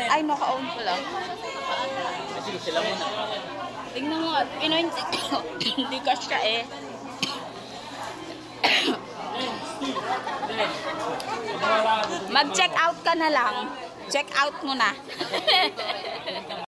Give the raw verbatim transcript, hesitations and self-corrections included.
Ay, naka-own ko lang. Kasi sila muna. Tingnan mo, ino hindi ka siya eh. Mag-check out ka na lang. Check out mo na.